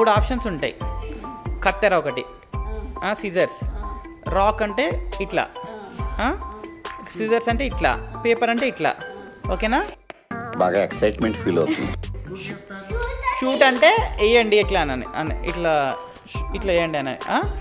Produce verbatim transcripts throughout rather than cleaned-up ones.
మూడు ఆప్షన్స్ ఉంటాయి. కత్తెర ఒకటి, సిజర్స్, రాక్ అంటే ఇట్లా, సిజర్స్ అంటే ఇట్లా, పేపర్ అంటే ఇట్లా. ఓకేనా? బాగా ఎక్సైట్మెంట్ ఫీల్ అవుతుంది. షూట్ అంటే వేయండి ఎట్లా అని అని ఇట్లా ఇట్లా వేయండి అని.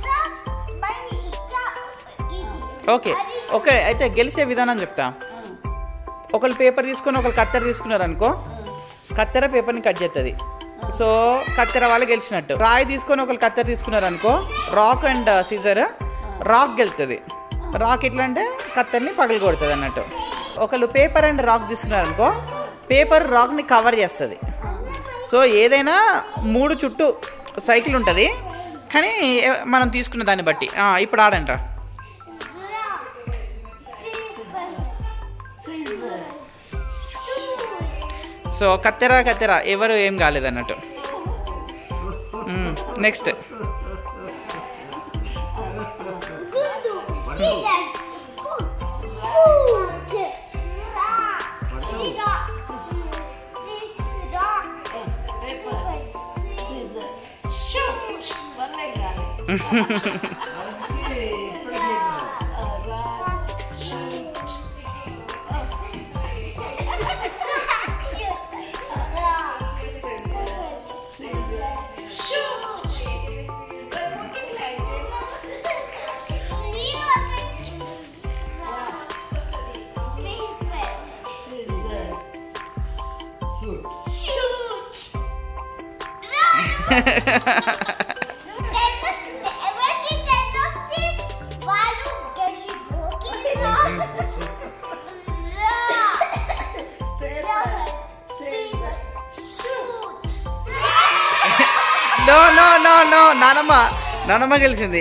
ఓకే ఓకే అయితే గెలిచే విధానం చెప్తా. ఒకళ్ళు పేపర్ తీసుకొని ఒకళ్ళు కత్తెర తీసుకున్నారు అనుకో, కత్తెర పేపర్ని కట్ చేస్తుంది. సో కత్తెర వాళ్ళు గెలిచినట్టు. రాయి తీసుకొని ఒకళ్ళు కత్తెర తీసుకున్నారు అనుకో, రాక్ అండ్ సీజర్, రాక్ గెలుతుంది. రాక్ ఎట్లా అంటే కత్తెరని పగలు కొడుతుంది అన్నట్టు. ఒకళ్ళు పేపర్ అండ్ రాక్ తీసుకున్నారు అనుకో, పేపర్ రాక్ని కవర్ చేస్తుంది. సో ఏదైనా మూడు చుట్టూ సైకిల్ ఉంటుంది, కానీ మనం తీసుకున్న దాన్ని బట్టి. ఇప్పుడు ఆడంట్రా. సో కత్తెర కత్తెర ఎవరు ఏం కాలేదు అన్నట్టు. Next no no no no నానమ్మ నానమ్మ గెలిచింది.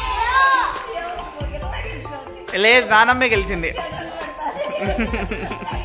లేదు నానమ్మే గెలిచింది.